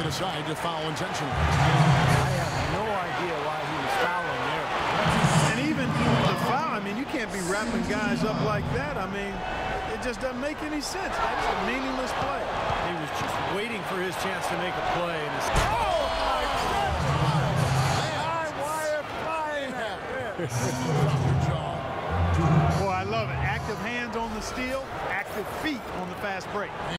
aside to foul intentionally. I have no idea why he was fouling there. And even the foul, I mean, you can't be wrapping guys up like that. I mean, it just doesn't make any sense. That's a meaningless play. He was just waiting for his chance to make a play. And Boy, I love it. Active hands on the steal, active feet on the fast break.